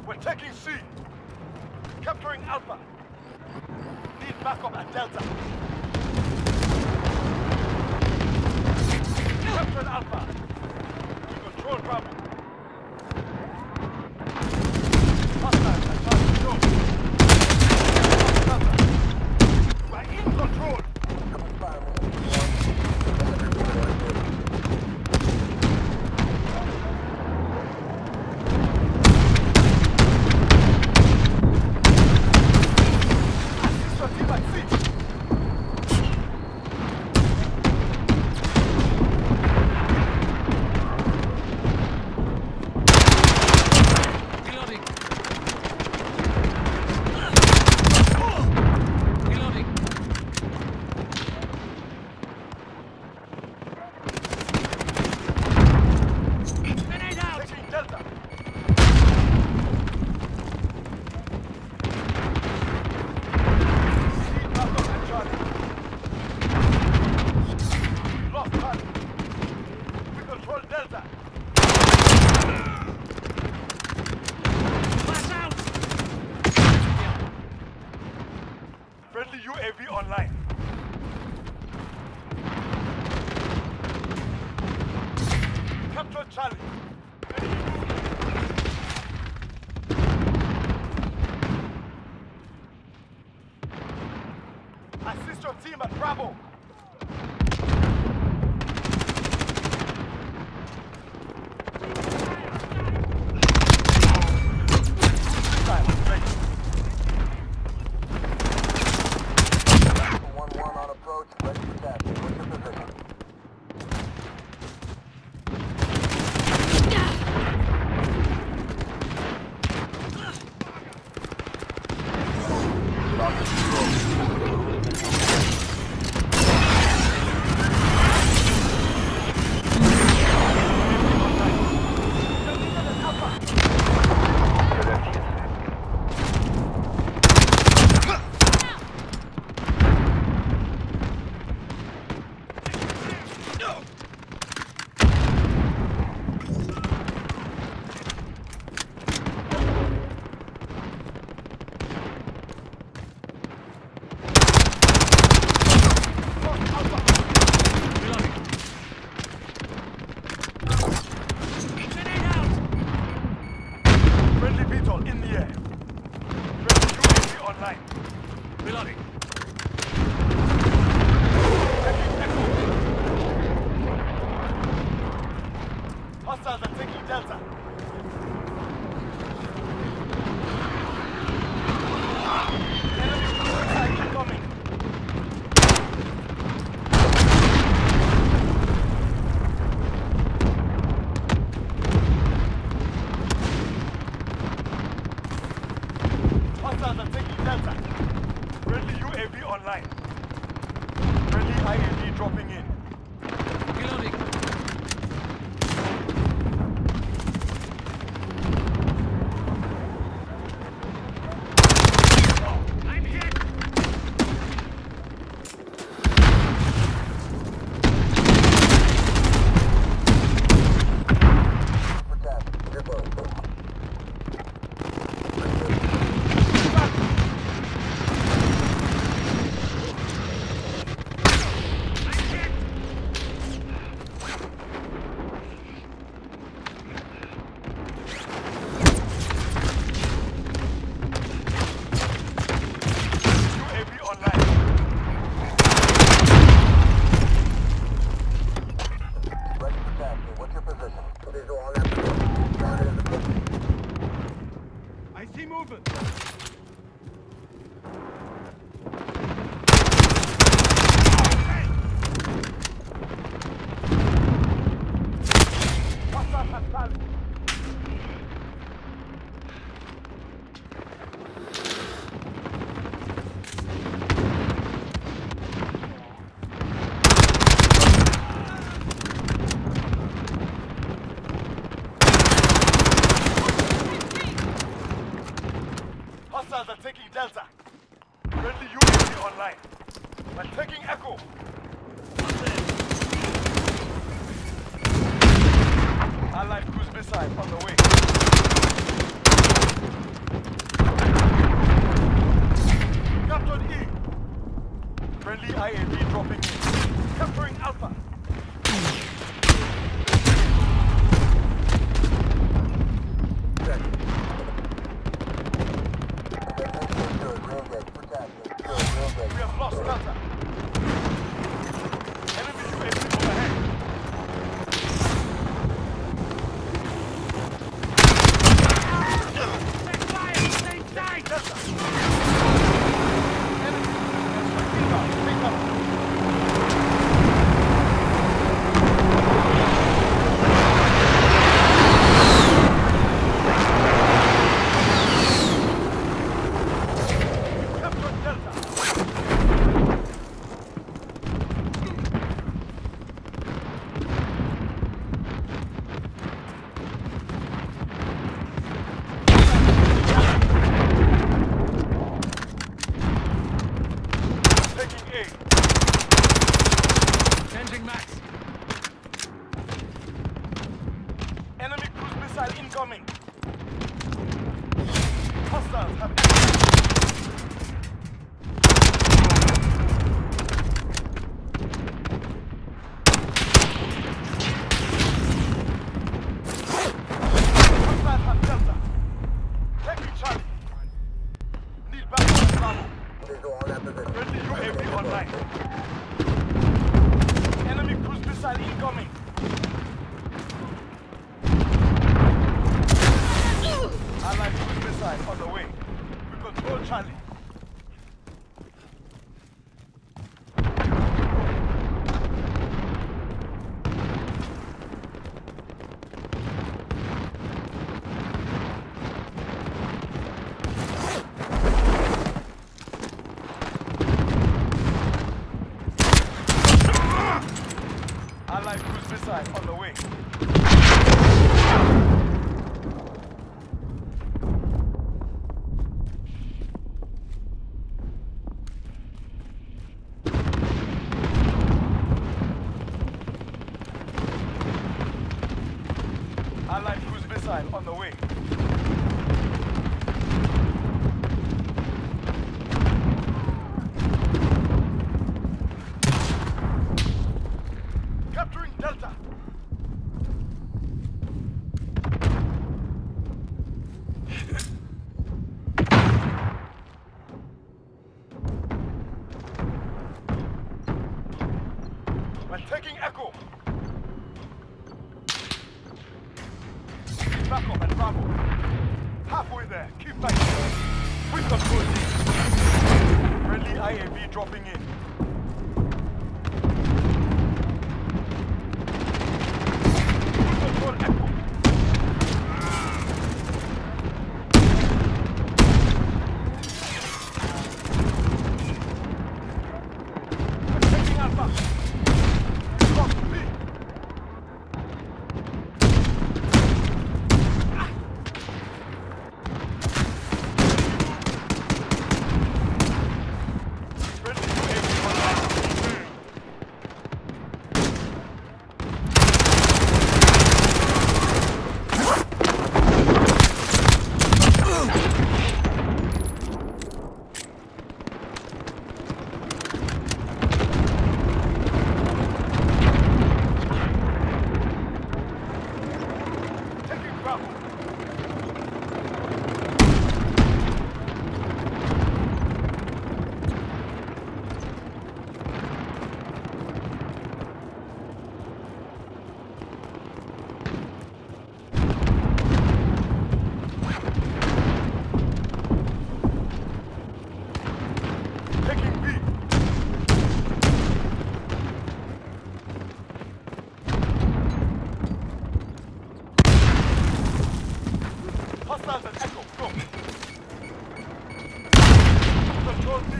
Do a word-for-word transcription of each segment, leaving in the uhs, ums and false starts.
We're taking C. Capturing Alpha. Need backup at Delta. Captured Alpha. We control Bravo. Hostile at Charlie Joe. We're in control. Friendly U A V online. Capture Charlie. Assist your team at Bravo. In the air. Friendly U A V online. Reloading. Taking Echo. Hostiles are taking Delta. Enemy suicide incoming. Hostiles are taking Delta. Friendly U A V online. Friendly I A V dropping in. Reloading. I'm hit. I see movement. Hostiles are taking Delta. Friendly U A V online. We're taking Echo. Allied cruise missile on the way. missile incoming. Hostiles have entered. Hostiles have Delta. Taking Charlie. Need backup on Bravo. Friendly U A V online. Enemy cruise missile incoming. Allied cruise missile on the way. We control Charlie. Allied cruise missile on the way. Allied cruise missile on the way. Capturing Delta. We're taking Echo. Back up and Bravo. Halfway there. Keep fighting. We control D. Friendly I A V dropping in. We control Echo. We're taking Alpha. Lock B. Hostiles at Echo, go! Control D.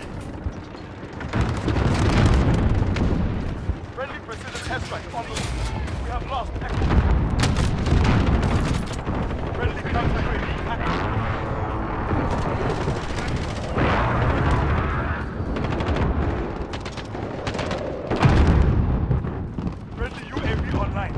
Friendly precision airstrike on the way. We have lost Echo. Friendly counter-U A V active. Friendly U A V online.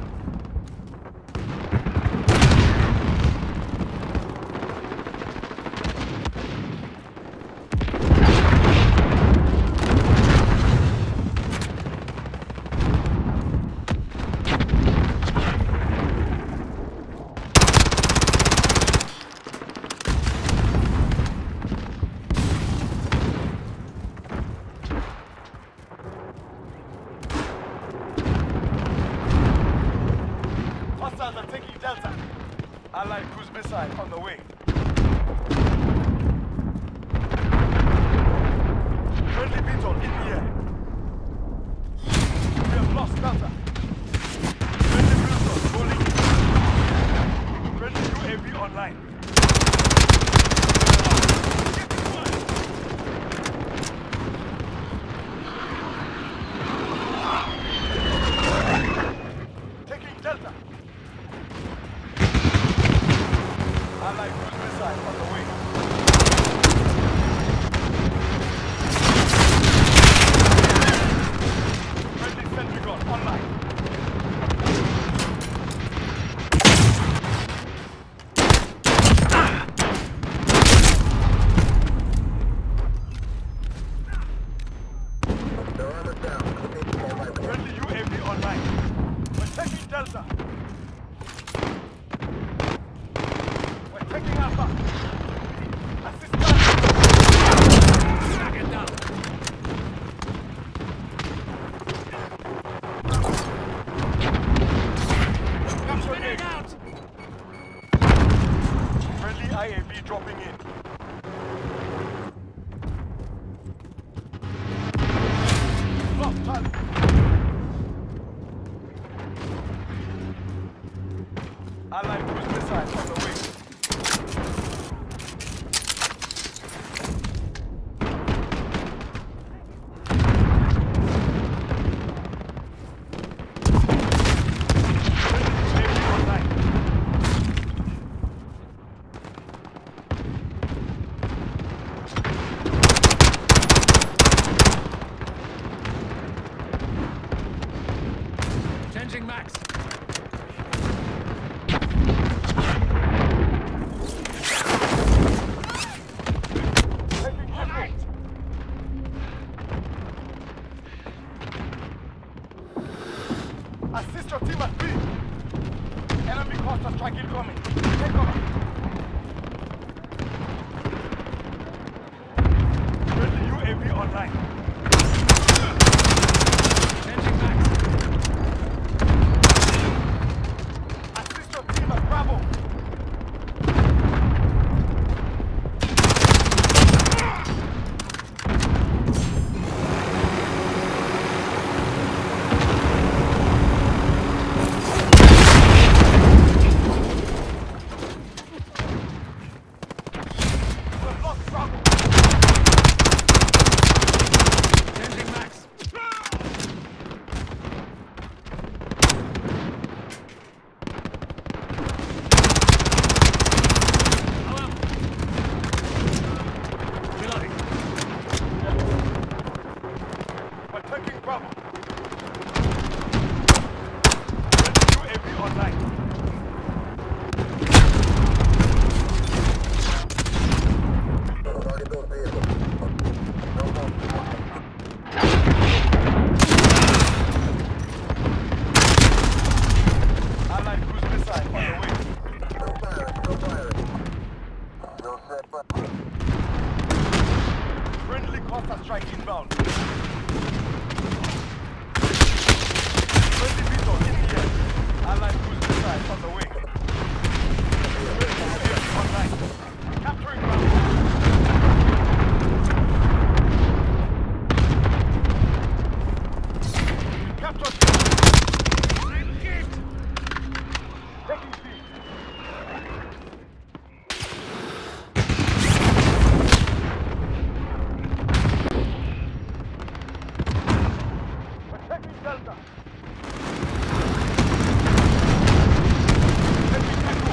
Hostiles are taking Delta. Allied cruise missile on the way. Friendly V TOL in the air. We have lost Delta. Friendly V TOL rolling. Friendly U A V online. Taking Delta. Allied cruise missile on the way. Friendly Pentagon online. V dropping in. Lost Charlie. Allied cruise missiles on the way. Changing max. Assist your team at B. Enemy cluster strike incoming. Take cover. Friendly U A V online. Changing max. Assist your team at Bravo. We've lost Bravo. Changing max. Hello. Reloading. We're taking Bravo. Friendly U A V online. Allied cruise missile on the way. Friendly cluster strike inbound. Friendly Vito in the air. Allied cruise missiles on the way. Friendly U A V online. Capturing Bravo. Capture. Taking C. We're taking Delta. Taking Echo.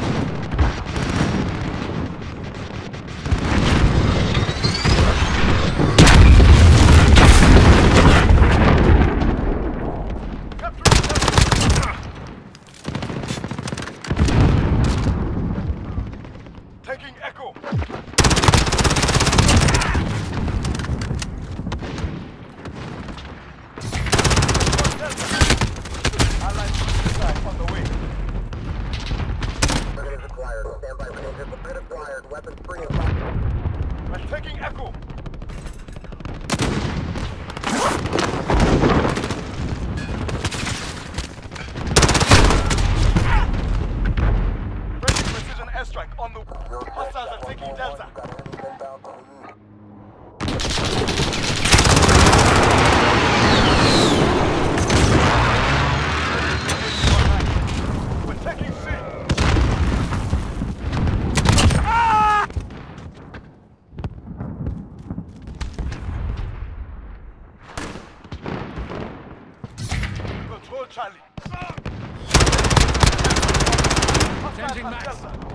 Capturing Delta. Taking Echo. Allied missiles on the way. Target is acquired. Stand by for danger. Prepare acquired. Weapons free and We're taking Echo. Friendly precision airstrike on the hostiles are taking Delta. We're taking C. Control Charlie. Changing Hostiles max. at Delta.